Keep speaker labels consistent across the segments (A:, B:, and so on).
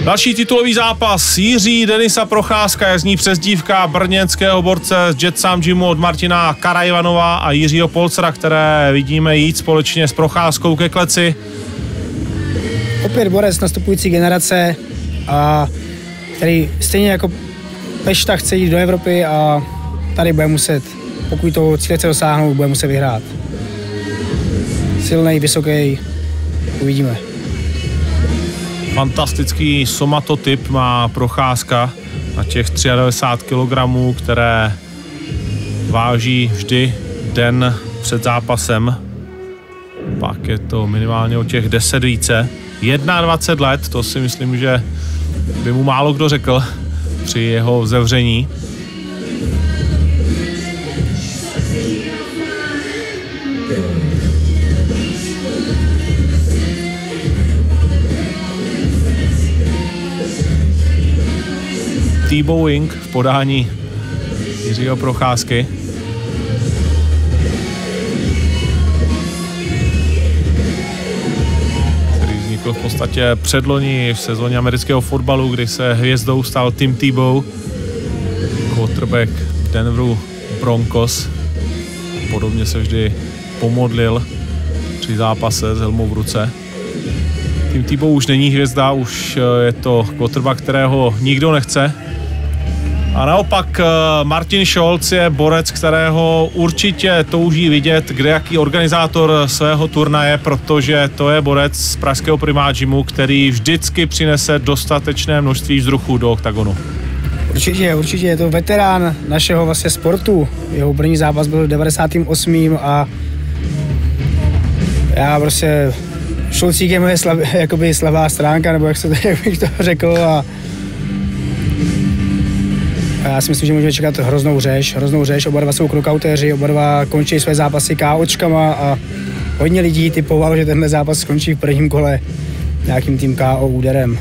A: Další titulový zápas Jiří Denisa Procházka, je z ní přezdívka brněnského borce z Jet Sam Gymu od Martina Karajvanova a Jiřího Polcera, které vidíme jít společně s Procházkou ke kleci.
B: Opět borec nastupující generace, a který stejně jako Pešta chce jít do Evropy a tady bude muset, pokud to cíle chce dosáhnout, bude muset vyhrát. Silný, vysoký, uvidíme.
A: Fantastický somatotyp má Procházka na těch 93 kg, které váží vždy den před zápasem. Pak je to minimálně o těch 10 více. 21 let, to si myslím, že by mu málo kdo řekl při jeho zavření. T-bowing v podání Jiřího Procházky. Který vznikl v podstatě předloni v sezóně amerického fotbalu, kdy se hvězdou stal Tim Tebow, quarterback Denveru Broncos. Podobně se vždy pomodlil při zápase s helmou v ruce. Tim Tebow už není hvězda, už je to quarterback, kterého nikdo nechce. A naopak Martin Scholz je borec, kterého určitě touží vidět kdejaký organizátor svého turnaje, protože to je borec z pražského Prima Gymu, který vždycky přinese dostatečné množství vzruchu do oktagonu.
B: Určitě je to veterán našeho vlastně sportu. Jeho první zápas byl v 98. a já prostě Scholzík je moje slabá stránka, nebo jak bych to řekl. A já si myslím, že můžeme čekat hroznou řeš. Oba dva jsou knockoutéři, oba dva končí své zápasy KOčkama a hodně lidí typovalo, že tenhle zápas skončí v prvním kole nějakým tím KO úderem.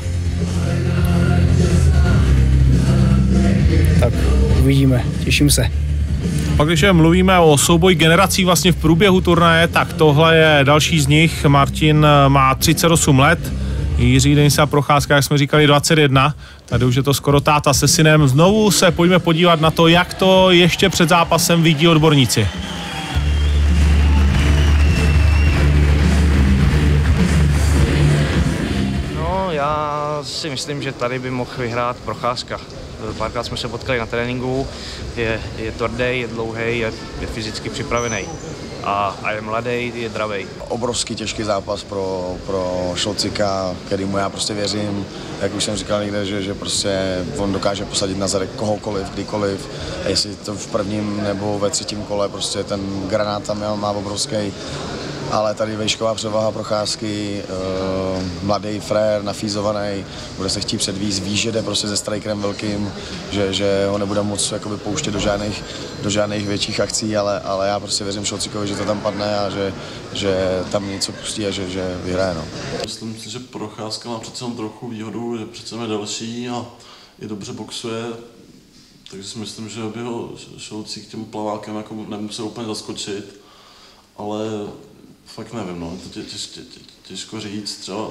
B: Tak uvidíme, těším se.
A: Pak když mluvíme o souboji generací vlastně v průběhu turnaje, tak tohle je další z nich. Martin má 38 let, Jiří Denisa Procházka, jak jsme říkali, 21. Tady už je to skoro táta se synem. Znovu se pojďme podívat na to, jak to ještě před zápasem vidí odborníci.
C: No, já si myslím, že tady by mohl vyhrát Procházka. Párkrát jsme se potkali na tréninku, je tvrdý, je dlouhý, je fyzicky připravený. A je mladý, je dravej.
D: Obrovský těžký zápas pro Scholzíka, kterýmu já prostě věřím. Jak už jsem říkal někde, že prostě on dokáže posadit na zadek kohokoliv, kdykoliv. A jestli to v prvním nebo ve třetím kole, prostě ten granát tam má obrovský. Ale tady vejšková převaha Procházky, mladý frér, nafízovaný, bude se chtít předvízt, ví, že jde prostě se strikerem velkým, že ho nebude moc jakoby pouštět do žádných větších akcí, ale já prostě věřím Scholzíkovi, že to tam padne a že tam něco pustí a že vyhraje. No.
E: Myslím si, že Procházka má přece jen trochu výhodu, že přece je delší a i dobře boxuje, takže si myslím, že by ho Scholzík tím plavákem jako nemusel úplně zaskočit, ale fakt nevím, no, to těžko říct, třeba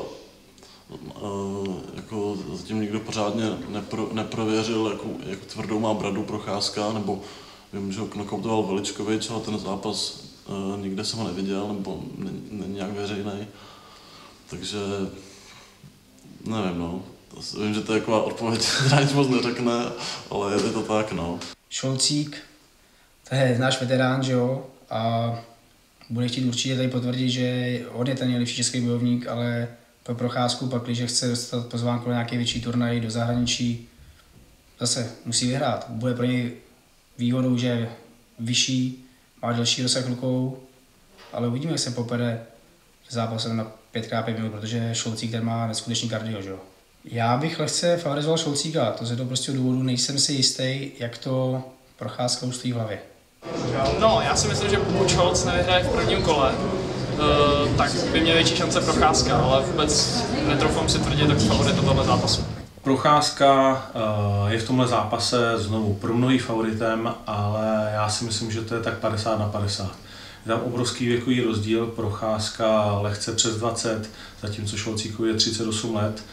E: jako zatím nikdo pořádně neprověřil, jak tvrdou má bradu Procházka, nebo vím, že ho knockoutoval Veličkovič, ale ten zápas nikde jsem ho neviděl, nebo není nějak veřejný, takže nevím, no. Vím, že to je taková odpověď, která nic moc neřekne, ale je to tak, no.
B: Scholzík, to je náš veterán, že jo, a bude chtít určitě tady potvrdit, že on je ten nejlepší český bojovník, ale pro Procházku pak, když chce dostat pozvánku na nějaký větší turnaj do zahraničí, zase musí vyhrát. Bude pro něj výhodou, že je vyšší, má delší rozsah rukou, ale uvidíme, jak se popere zápasem na 5x5 minut, protože Scholzík ten má neskutečný kardio, že jo. Já bych lehce favorizoval Scholzíka, to z toho prostě důvodu nejsem si jistý, jak to Procházka už stojí v hlavě.
F: No, já si myslím, že pokud Scholz nevyhraje v prvním kole, tak by měl větší šance Procházka, ale vůbec netroufám si tvrdit tak favorit tohoto zápasu.
A: Procházka je v tomhle zápase znovu pro mnohý favoritem, ale já si myslím, že to je tak 50/50. Je tam obrovský věkový rozdíl, Procházka lehce přes 20, zatímco Scholzíkovi je 38 let.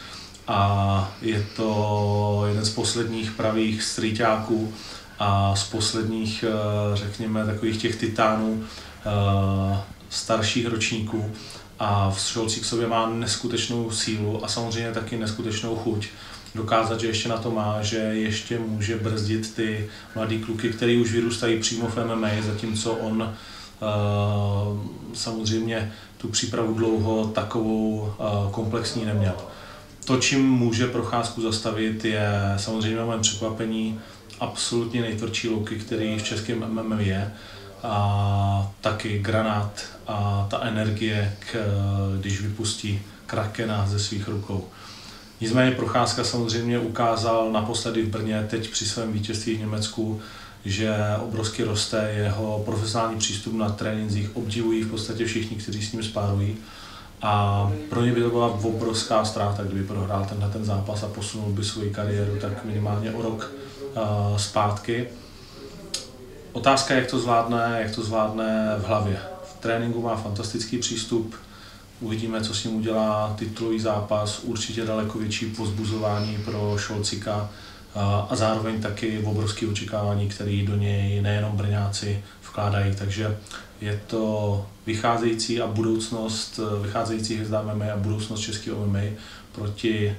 A: a je to jeden z posledních pravých streetáků a z posledních, řekněme, takových těch titánů starších ročníků. A v Šolci k sobě má neskutečnou sílu a samozřejmě taky neskutečnou chuť dokázat, že ještě na to má, že ještě může brzdit ty mladý kluky, který už vyrůstají přímo v MMA, zatímco on samozřejmě tu přípravu dlouho takovou komplexní neměl. To, čím může Procházku zastavit, je samozřejmě mém překvapení absolutně nejtvrdší low kick, který v českém MMA je, a taky granát a ta energie, když vypustí Krakena ze svých rukou. Nicméně Procházka samozřejmě ukázal naposledy v Brně, teď při svém vítězství v Německu, že obrovsky roste jeho profesionální přístup na trénincích, obdivují v podstatě všichni, kteří s ním spárují. A pro ně by to byla obrovská ztráta, kdyby prohrál ten zápas a posunul by svoji kariéru tak minimálně o rok zpátky. Otázka, jak to zvládne v hlavě. V tréninku má fantastický přístup, uvidíme, co s ním udělá titulový zápas, určitě daleko větší povzbuzování pro Šolcika a zároveň taky obrovské očekávání, které do něj nejenom Brňáci vkládají. Takže je to vycházející hvězda MMA a budoucnost českého MMA proti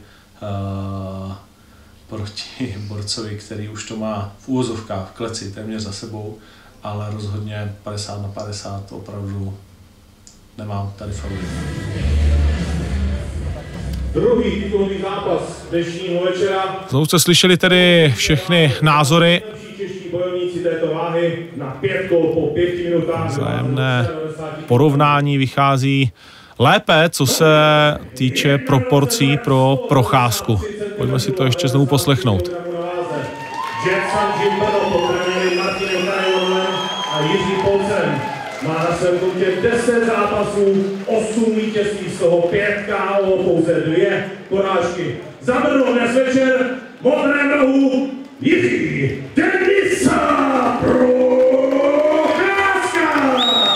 A: borcovi, který už to má v úvozovkách v kleci téměř za sebou, ale rozhodně 50-50 opravdu nemám tady favorit.
G: Druhý titulový zápas dnešního večera.
A: Znovu jste slyšeli tedy všechny názory.
G: Čeští bojovníci této váhy na 5 kol po 5 minutách.
A: Vzájemné porovnání vychází lépe, co se týče proporcí pro Procházku. Pojďme si to ještě znovu poslechnout.
G: Má na svém kontě 10 zápasů, 8 vítězství, z toho 5 KO, pouze 2 porážky. Za Brno dnes večer v modrém rohu Jiří Denisa Procházka!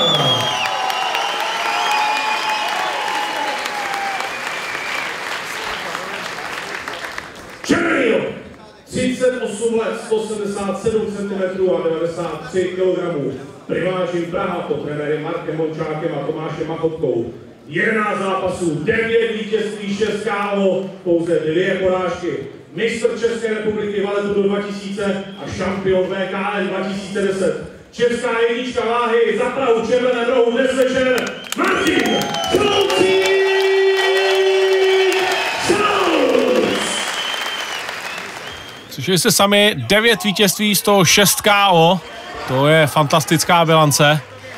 G: Černý rok, 38 let, 177 cm a 93 kg. Priváží Praha pod trenérem Markem Mončákem a Tomášem Machotkou. 11 zápasů, 9 vítězství, 6 KO, pouze 2 porážky. Mistr České republiky Valetudu 2000 a šampion VKL 2010. Česká jednička váhy za Prahu červeném rohu dnes večer Martin Šolcík!
A: Slyšeli jste sami 9 vítězství, z toho 6 KO. To je fantastická bilance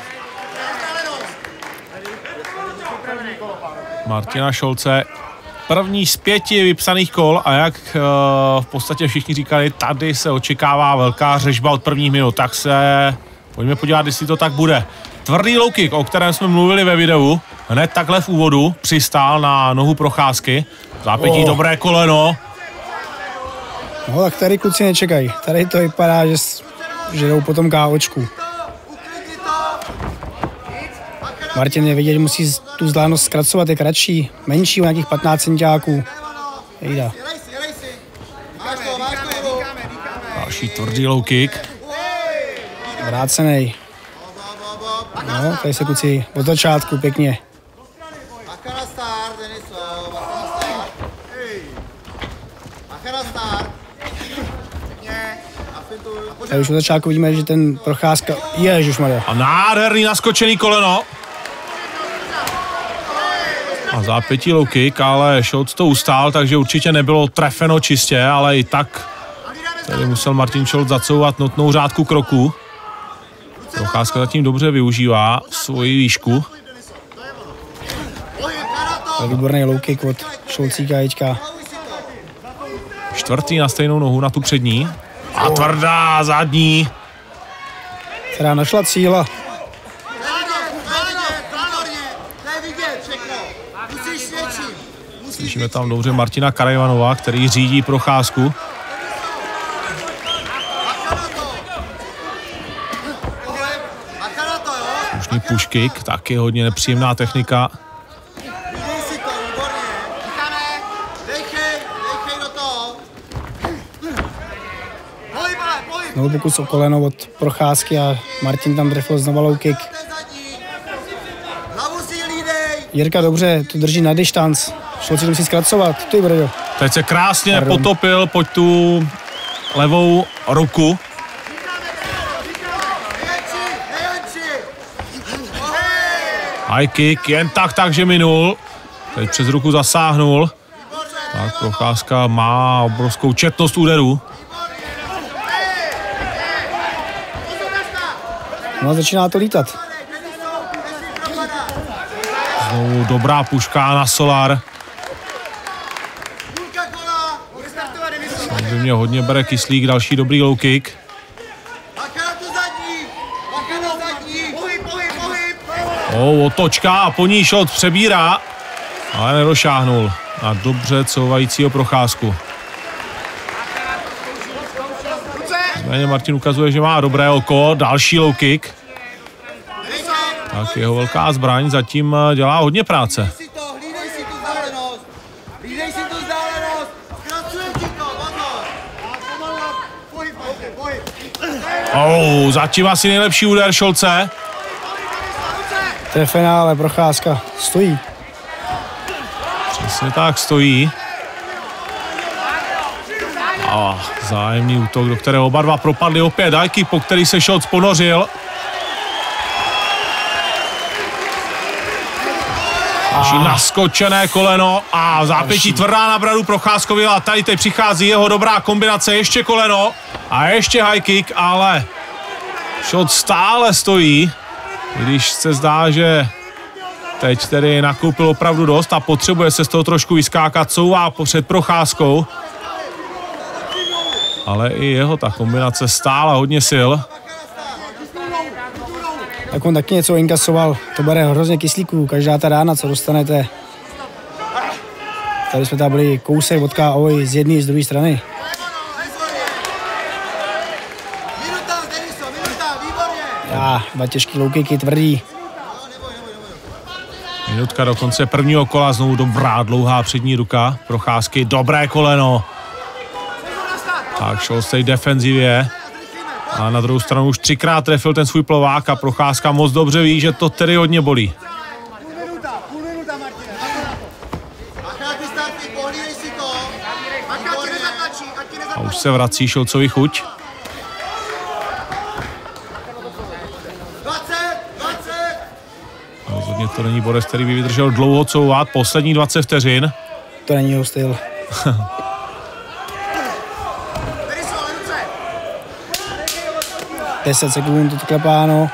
A: Martina Šolce. První z 5 vypsaných kol a jak v podstatě všichni říkali, tady se očekává velká řežba od prvních minut, tak se pojďme podívat, jestli to tak bude. Tvrdý low kick, o kterém jsme mluvili ve videu, hned takhle v úvodu přistál na nohu Procházky. Zápětí dobré koleno.
B: No tak tady kluci nečekají, tady to vypadá, že jdou potom KOčku. Martin je vidět, že musí tu vzdálenost zkracovat, je kratší, menší, o nějakých 15 centiáků. Jejda.
A: Další tvrdý low kick.
B: Vrácenej. No, tady se kluci od začátku pěkně. Tady už od začátku vidíme, že ten Procházka... Ježišmarja.
A: A nádherný naskočený koleno. A zápětí low kick, ale Šolc to ustál, takže určitě nebylo trefeno čistě, ale i tak tady musel Martin Šolc zacouvat notnou řádku kroků. Procházka zatím dobře využívá svoji výšku.
B: Výborný low kick od Šolcíka Jička.
A: Čtvrtý na stejnou nohu, na tu přední. A tvrdá zadní.
B: Která našla cíla.
A: Slyšíme tam dobře Martina Karajvanova, který řídí Procházku. Slušný push kick, taky hodně nepříjemná technika.
B: Znovu pokus o koleno od Procházky a Martin tam trefil znova low kick. Jirka dobře to drží na distanc. Šolci to musí zkracovat. Ty brdo.
A: Teď se krásně potopil pod tu levou ruku. High kick, jen takže minul. Teď přes ruku zasáhnul. Tak Procházka má obrovskou četnost úderů.
B: No, začíná to lítat.
A: Znovu dobrá puška na Solar. Samozřejmě hodně bere Kyslík, další dobrý low kick. Otočka a po ní Šolc přebírá, ale nedošáhnul na dobře couvajícího Procházku. Nicméně Martin ukazuje, že má dobré oko, další low kick. Tak jeho velká zbraň zatím dělá hodně práce. Zatím asi nejlepší úder Šolce.
B: To je finále, Procházka stojí.
A: Přesně tak, stojí. A zájemný útok, do kterého oba dva propadli opět. Dajky, po který se Šolc ponořil. Další naskočené koleno a v zápětí tvrdá na bradu Procházkovi a tady teď přichází jeho dobrá kombinace, ještě koleno a ještě high kick, ale Šolc stále stojí, když se zdá, že teď tedy nakoupil opravdu dost a potřebuje se z toho trošku vyskákat, couvá před Procházkou. Ale i jeho ta kombinace stála hodně sil.
B: Tak on taky něco inkasoval, to bere hrozně kyslíků, každá ta rána, co dostanete. Tady jsme tam byli kousek od KO z jedné i z druhé strany. Dva těžký low kicky, tvrdý.
A: Minutka do konce prvního kola, znovu dobrá dlouhá přední ruka Procházky, dobré koleno. Tak Šolc v defenzivě. A na druhou stranu už 3krát trefil ten svůj plovák a Procházka moc dobře ví, že to tedy hodně bolí. A už se vrací Šolcovi chuť. Rozhodně to není bodec, který by vydržel dlouho couvat. Poslední 20 vteřin.
B: To není jeho styl. 10 sekund odklepáno.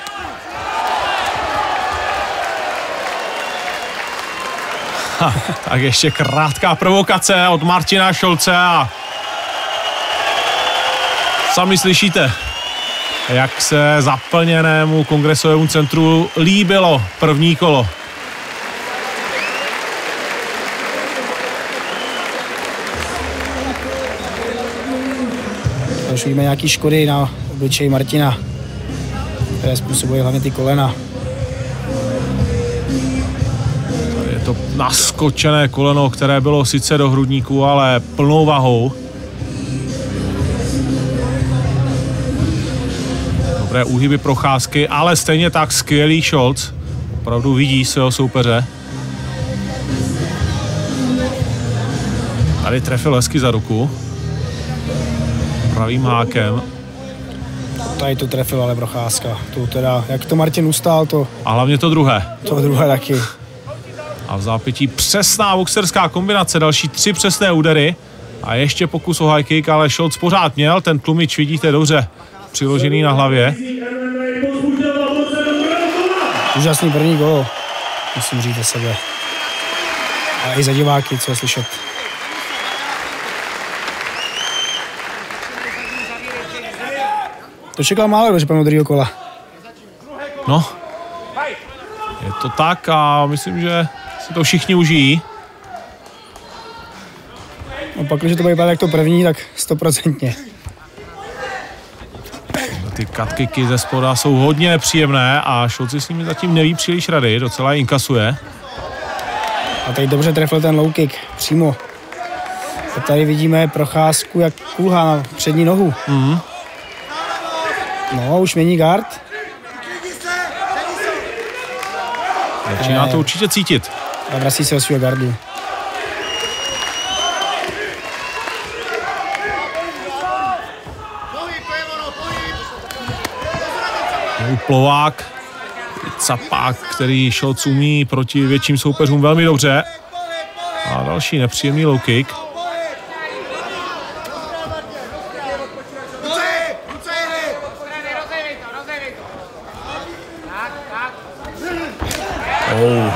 A: Tak ještě krátká provokace od Martina Šolce a sami slyšíte, jak se zaplněnému kongresovému centru líbilo první kolo.
B: Už vidíme nějaký škody na obličeji Martina, které způsobují hlavně ty kolena.
A: Je to naskočené koleno, které bylo sice do hrudníku, ale plnou vahou. Dobré úhyby Procházky, ale stejně tak skvělý Šolc. Opravdu vidí svého soupeře. Tady trefil hezky za ruku. Pravým hákem.
B: Tady to trefil ale Procházka. To teda, jak to Martin ustál, to...
A: A hlavně to druhé.
B: To druhé taky.
A: A v zápětí přesná boxerská kombinace, další 3 přesné údery. A ještě pokus o high kick, ale Šolc pořád měl, ten tlumič vidíte dobře přiložený na hlavě.
B: Úžasný první gól, musím říct za sebe. A i za diváky, co je slyšet. To čekal málo, kdo, že půjdeme do druhého kola.
A: No, je to tak a myslím, že si to všichni užijí.
B: No pak, když to bude vypadat jak to první, tak 100%.
A: Ty cutkicky ze spoda jsou hodně nepříjemné a Šolc s nimi zatím neví příliš rady, docela inkasuje.
B: A tady dobře trefil ten low kick, přímo. A tady vidíme Procházku, jak kulhá na přední nohu. No, už mění guard.
A: Začíná to určitě cítit.
B: A vrací se o svého gardu.
A: Plovák, capák, který Scholz umí proti větším soupeřům velmi dobře. A další nepříjemný low kick. Oh.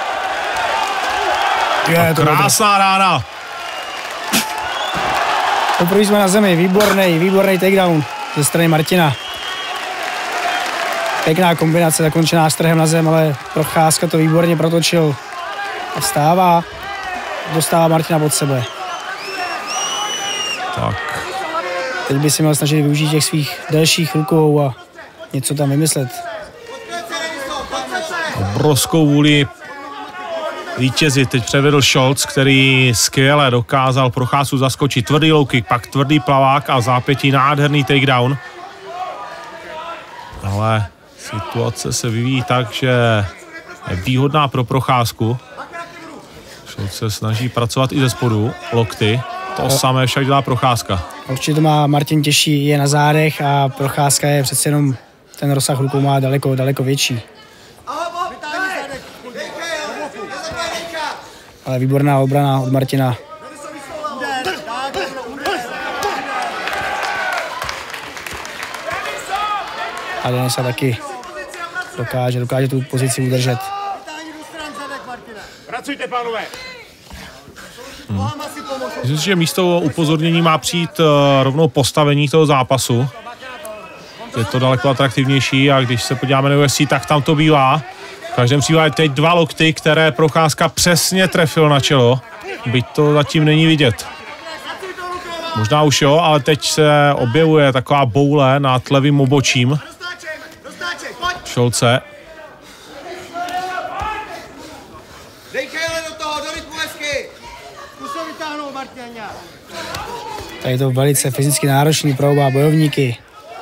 A: Krásná rána.
B: Poprvé jsme na zemi, výborný takedown ze strany Martina. Pěkná kombinace, zakončená strhem na zem, ale Procházka to výborně protočil a vstává, dostává Martina pod sebe.
A: Tak.
B: Teď by si měl snažit využít těch svých delších rukou a něco tam vymyslet.
A: Obrovskou vůli vítězit teď převedl Scholz, který skvěle dokázal Procházku zaskočit. Tvrdý low kick, pak tvrdý plavák a v zápětí nádherný takedown. Ale situace se vyvíjí tak, že je výhodná pro Procházku. Scholz se snaží pracovat i ze spodu, lokty. To samé však dělá Procházka.
B: Určitě to má Martin těžší, je na zádech a Procházka je přece jenom, ten rozsah rukou má daleko větší. Ale výborná obrana od Martina. A Denisa taky dokáže tu pozici udržet.
G: Pracujte, pánové.
A: Myslím si, že místo upozornění má přijít rovnou postavení toho zápasu. Je to daleko atraktivnější a když se podíváme na UFC, tak tam to bývá. V každém případě teď 2 lokty, které Procházka přesně trefil na čelo. Byť to zatím není vidět. Možná už jo, ale teď se objevuje taková boule nad levým obočím Scholze.
B: Tady je to velice fyzicky náročný pro oba bojovníky.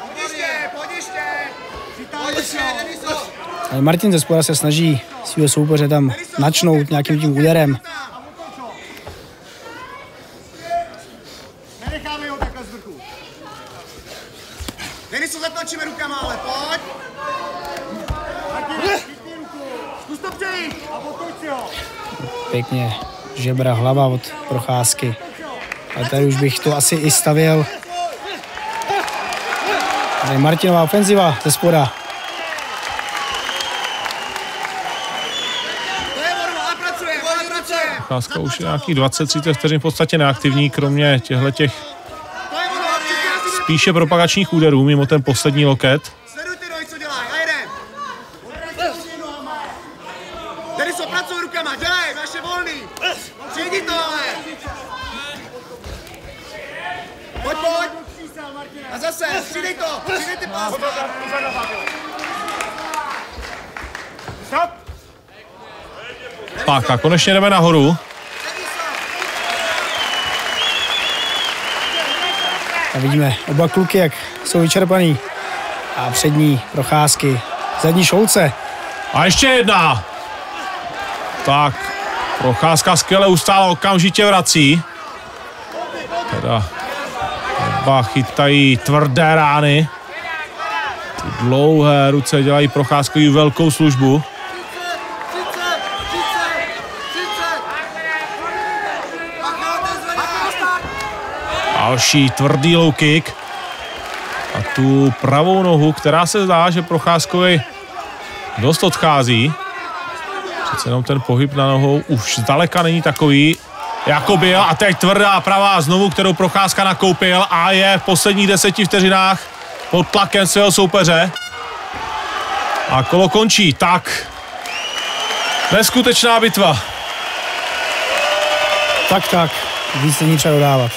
B: Ale Martin ze spoda se snaží svého soupeře tam načnout nějakým tím úderem.
H: Nenecháme ho takhle z vrchu. Deniso, zatlačíme rukama, ale pojď. Martin, chytni ruku. Zkus to přejít a pojď si ho.
B: Pěkně žebra, hlava od Procházky. A tady už bych to asi i stavěl. Tady Martinová ofenziva ze spoda.
A: Procházka už je nějakých 20-30 vteřin v podstatě neaktivní, kromě těchto spíše propagačních úderů, mimo ten poslední loket.
H: Sleduj ty nohy, co dělají, a jedem. Deniso, pracuj rukama, dělej, vaše volný. Přijdi to, ale. Pojď. A zase, přidej ty pásky.
G: Stop!
A: Tak a konečně jdeme nahoru.
B: A vidíme oba kluky, jak jsou vyčerpaný. A přední Procházky, zadní Scholze.
A: A ještě jedna. Tak, Procházka skvěle ustála, okamžitě vrací. Teda oba chytají tvrdé rány. Ty dlouhé ruce dělají Procházkovi velkou službu. Další tvrdý low kick. A tu pravou nohu, která se zdá, že Procházkovi dost odchází. Přece jenom ten pohyb na nohou už zdaleka není takový, jako byl. A teď tvrdá pravá znovu, kterou Procházka nakoupil a je v posledních 10 vteřinách pod tlakem svého soupeře. A kolo končí. Tak. Neskutečná bitva.
B: Tak. Víc není třeba dodávat.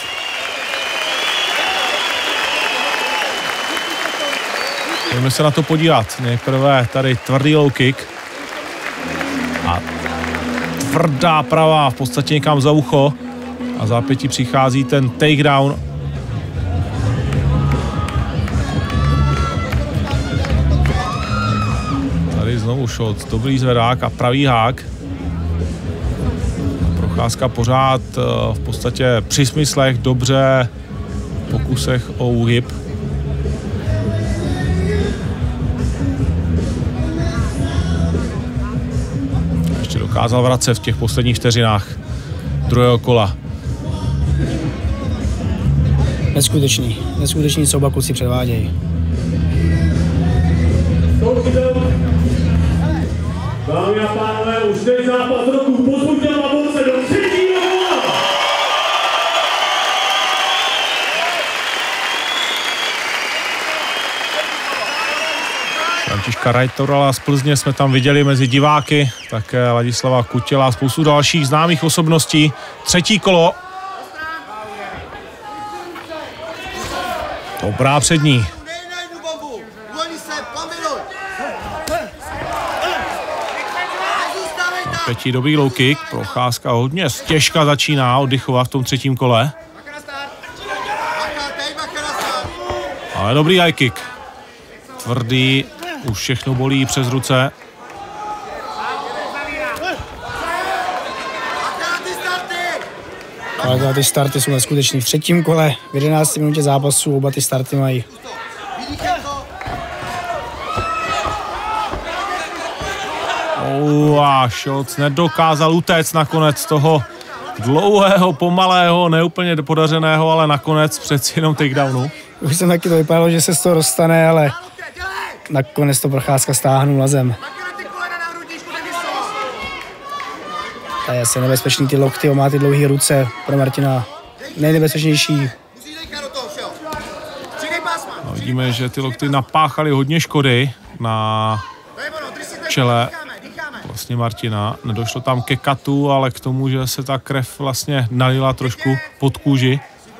A: Pojďme se na to podívat. Nejprve tady tvrdý low kick. A tvrdá pravá v podstatě někam za ucho. A zápětí přichází ten takedown. znovu Scholz, dobrý zvedák a pravý hák. Procházka pořád v podstatě při smyslech, dobře v pokusech o úhyb. Ještě dokázal vracet v těch posledních vteřinách druhého kola.
B: Neskutečný, co oba kluci předvádějí.
G: Dámy a pánové, už teď zápas roku, pozbuďte Laborce do třetího kola!
A: Františka Rajtorala z Plzně jsme tam viděli mezi diváky, také Ladislava Kutěla a spoustu dalších známých osobností. Třetí kolo. Dobrá přední. Pětí dobrý low kick, Procházka hodně těžka začíná oddychovat v tom třetím kole. Ale dobrý high kick. Tvrdý, už všechno bolí přes ruce.
B: Ale ty starty jsou neskutečný. V třetím kole, v 11 minutě zápasu, oba ty starty mají.
A: A Scholz nedokázal utéct nakonec toho dlouhého, pomalého, neúplně podařeného, ale nakonec přeci jenom takedownu.
B: Už jsem taky to vypadalo, že se z toho dostane, ale nakonec to Procházka stáhnul na zem. To je asi nebezpečný, ty lokty, on má ty dlouhé ruce pro Martina. Nejnebezpečnější.
A: No, vidíme, že ty lokty napáchaly hodně škody na čele vlastně Martina. Nedošlo tam ke katu, ale k tomu, že se ta krev vlastně nalila trošku pod kůži.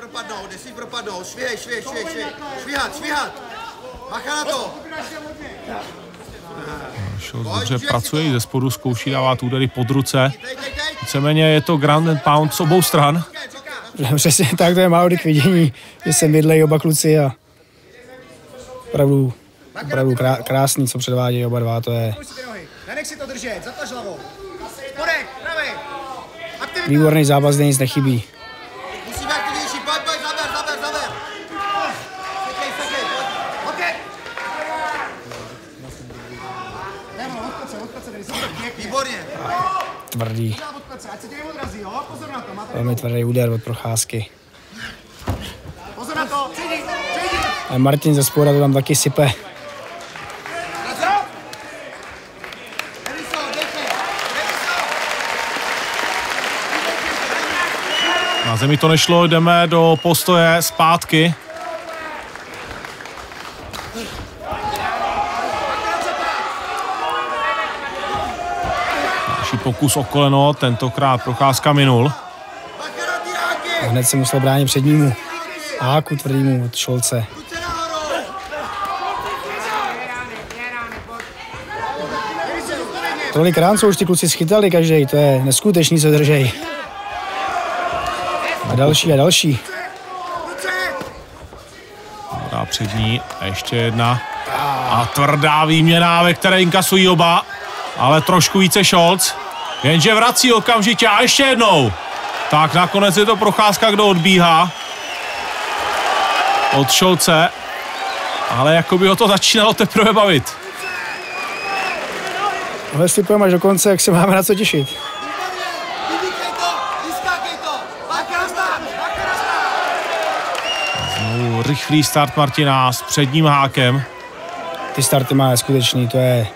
A: Scholz dobře pracuje, ze spodu zkouší dávat údery pod ruce. Víceméně je to ground and pound z obou stran.
B: Přesně tak, to je málo k vidění, že se mydlejí oba kluci a opravdu krásný, co předvádějí oba dva, to je výborný zápas, kde nic nechybí. Tvrdý. Velmi tvrdý úder od Procházky. A Martin ze spoda to tam taky sype.
A: Na zemi to nešlo, jdeme do postoje zpátky. Další pokus o koleno, tentokrát Procházka minul.
B: A hned se musel bránit přednímu háku tvrdýmu od Scholze. Tolikrát jsou už ty kluci schytali každý, to je neskutečný, co držej. A další.
A: Dobrá přední, a ještě jedna. A tvrdá výměna, ve které inkasují oba, ale trošku více Scholz. Jenže vrací okamžitě a ještě jednou. Tak nakonec je to Procházka, kdo odbíhá od Scholze, ale jako by ho to začínalo teprve bavit.
B: Jestli pojeme až do konce, jak se máme na co těšit.
A: Znovu rychlý start Martina s předním hákem.
B: Ty starty má skutečný, to je...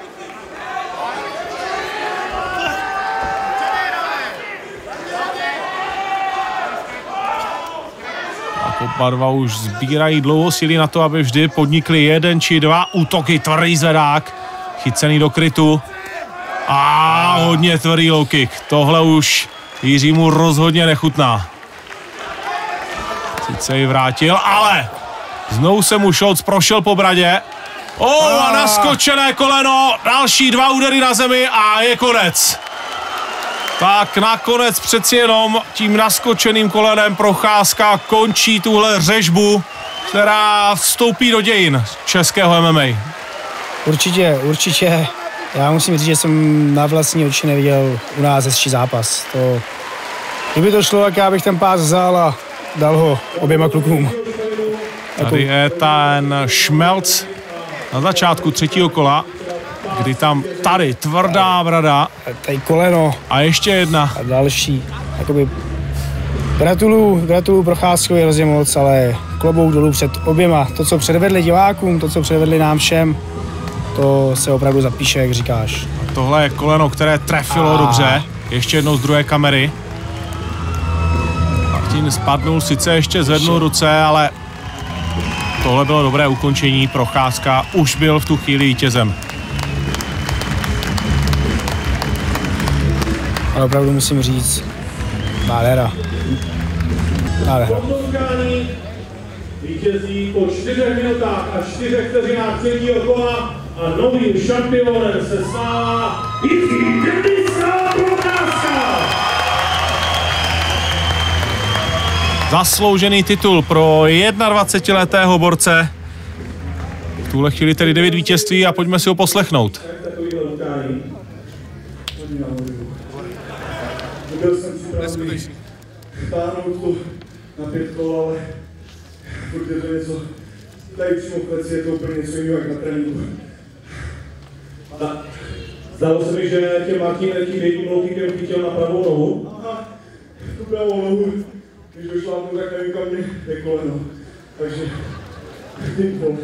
A: Oba dva už sbírají dlouho síly na to, aby vždy podnikli jeden či dva útoky. Tvrdý zvedák, chycený do krytu. A hodně tvrdý low kick. Tohle už Jiřímu rozhodně nechutná. Sice ji vrátil, ale znovu se mu Scholz prošel po bradě. A naskočené koleno, další dva údery na zemi a je konec. Tak nakonec přeci jenom tím naskočeným kolenem Procházka končí tuhle řežbu, která vstoupí do dějin českého MMA.
B: Určitě Já musím říct, že jsem na vlastní oči neviděl u nás hezčí zápas. Kdyby to šlo, tak já bych ten pás vzal a dal ho oběma klukům.
A: Tady je ten šmelc na začátku třetího kola, kdy tam tady tvrdá brada.
B: Tady koleno.
A: A ještě jedna.
B: A další. Jakoby gratuluju Procházkovi hrozně moc, ale klobouk dolů před oběma. To, co předvedli divákům, to, co předvedli nám všem, to se opravdu zapíše, jak říkáš.
A: A tohle je koleno, které trefilo dobře. Ještě jednou z druhé kamery. Martin spadnul, sice ještě zvednul ruce, ale tohle bylo dobré ukončení. Procházka už byl v tu chvíli vítězem.
B: Ale opravdu musím říct, nádhera.
G: Vítězí po 4 minutách a 4 vteřinách třetího kola a novým šampionem se stává Jiří Denisa Procházka.
A: Zasloužený titul pro 21letého borce. V tuhle chvíli tedy 9 vítězství a pojďme si ho poslechnout.
G: Byl jsem připravený táhnout to na 5 kol, ale furt je to něco, tady přímo v kleci je to úplně něco jiného jak na tréninku. Zdálo se mi, že tě Martin tím jedním low-kickem chytil na pravou nohu. A tu pravou nohu, když došlápnu, tak nevím kam mě je koleno. Takže tím pol.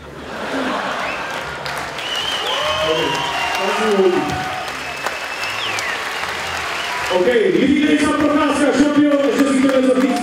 G: OK, Jiří Denisa Procházka, šampion, ještě si to něco říct.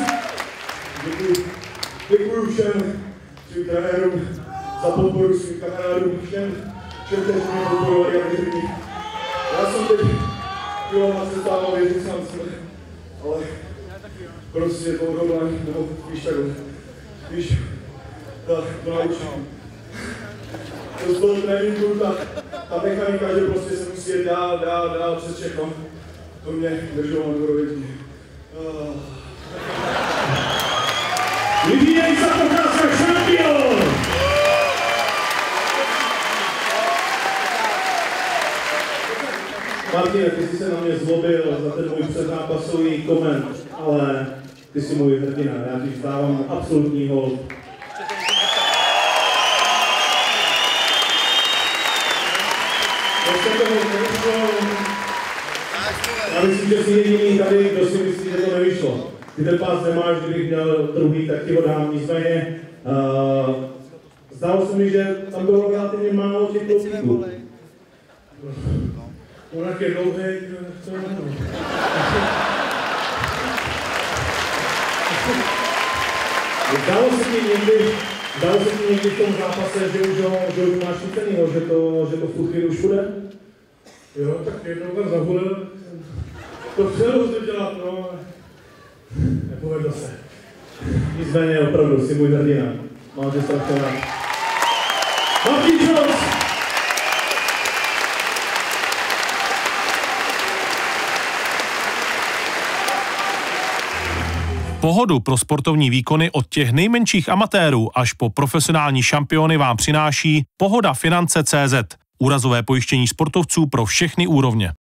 G: Děkuju všem svým trenérům za podporu, svým kamarádům, všem, kteří mě podporovali a věřili. Já jsem teď chvíle na sestával věřit sám sebe, ale prostě tohle nebo víš takhle, víš, ta naučení. To z toho tréninku, ta mechanika, že prostě se musí jít dál přes všechno. To mě drželo na dvorovětí. Jiří Denisa Procházka, šampion! Martine, ty jsi se na mě zlobil za ten můj předzápasový koment, ale ty jsi můj hrdina, já ti vzdávám absolutní hold. Já myslím, že jsi jediný tady, kdo si myslí, že to nevyšlo. Ty ten pás nemáš, kdybych měl druhý, tak ti ho dám. Nicméně, zdálo se mi, že tam bylo relativně málo těch klopíků. On jak je dlouhej, co je to? Zdálo se ti někdy v tom zápase, že už máš chycenýho, že to v tu chvíli už bude? Jo, tak jednou tam zahulil. To chtěl to dělat, no, nepovedlo se. Nicméně opravdu, jsi můj hrdina. Mám tě strašně rád. Martin Scholz!
A: Pohodu pro sportovní výkony od těch nejmenších amatérů až po profesionální šampiony vám přináší Pohoda Finance.cz. Úrazové pojištění sportovců pro všechny úrovně.